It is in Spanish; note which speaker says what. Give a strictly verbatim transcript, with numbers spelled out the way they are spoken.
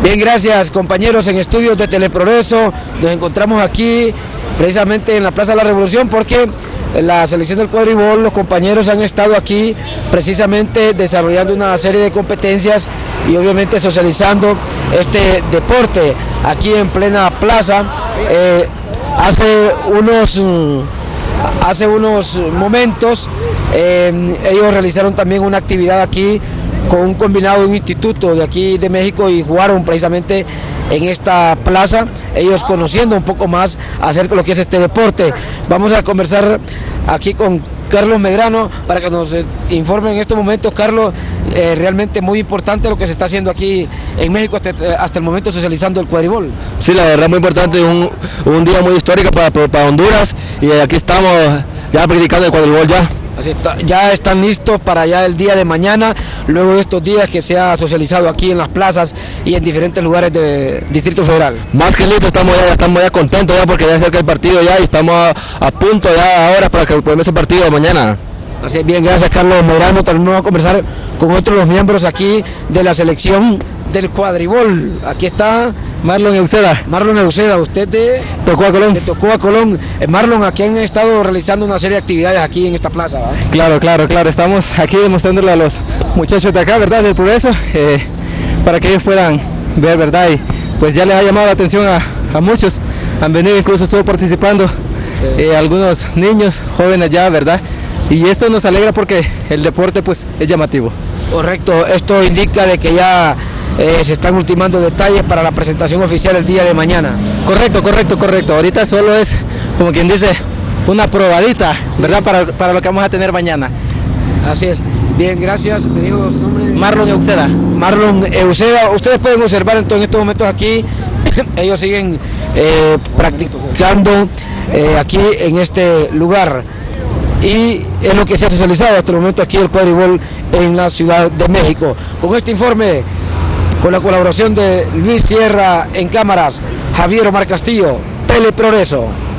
Speaker 1: Bien, gracias compañeros en estudios de Teleprogreso. Nos encontramos aquí precisamente en la Plaza de la Revolución porque la selección del cuadribol, los compañeros han estado aquí precisamente desarrollando una serie de competencias y obviamente socializando este deporte aquí en plena plaza. Eh, hace unos hace unos momentos eh, ellos realizaron también una actividad aquí con un combinado de un instituto de aquí de México y jugaron precisamente en esta plaza, ellos conociendo un poco más acerca de lo que es este deporte. Vamos a conversar aquí con Carlos Medrano para que nos informe en estos momentos. Carlos, eh, realmente muy importante lo que se está haciendo aquí en México hasta, hasta el momento socializando el cuadribol.
Speaker 2: Sí, la verdad muy importante, un, un día muy histórico para, para Honduras y aquí estamos ya practicando el cuadribol ya.
Speaker 1: Así está, ya están listos para ya el día de mañana, luego de estos días que se ha socializado aquí en las plazas y en diferentes lugares del Distrito Federal.
Speaker 2: Más que listos, estamos ya, estamos ya contentos ya porque ya cerca el partido ya y estamos a, a punto ya ahora para que podamos ese partido de mañana.
Speaker 1: Así es, bien, gracias Carlos Medrano. También vamos a conversar con otros los miembros aquí de la selección del cuadribol. Aquí está
Speaker 2: Marlon Euceda.
Speaker 1: Marlon Euceda, usted de
Speaker 2: Tocó a Colón.
Speaker 1: De Tocó a Colón. Eh, Marlon, aquí han estado realizando una serie de actividades aquí en esta plaza, ¿verdad?
Speaker 2: Claro, claro, claro. Estamos aquí demostrándole a los muchachos de acá, ¿verdad? Del Progreso, eh, para que ellos puedan ver, ¿verdad? Y pues ya les ha llamado la atención a, a muchos. Han venido, incluso estuvo participando sí. eh, algunos niños, jóvenes ya, ¿verdad? Y esto nos alegra porque el deporte pues es llamativo.
Speaker 1: Correcto, esto indica de que ya eh, se están ultimando detalles para la presentación oficial el día de mañana.
Speaker 2: Correcto, correcto, correcto. Ahorita solo es, como quien dice, una probadita, sí. ¿verdad? Para, para lo que vamos a tener mañana.
Speaker 1: Así es. Bien, gracias. Me dijo su nombre.
Speaker 2: Marlon Euceda.
Speaker 1: Marlon Euceda. Ustedes pueden observar entonces en estos momentos aquí, ellos siguen eh, practicando eh, aquí en este lugar. Y es lo que se ha socializado hasta el momento aquí el cuadribol en la Ciudad de México. Con este informe, con la colaboración de Luis Sierra en cámaras, Javier Omar Castillo, Teleprogreso.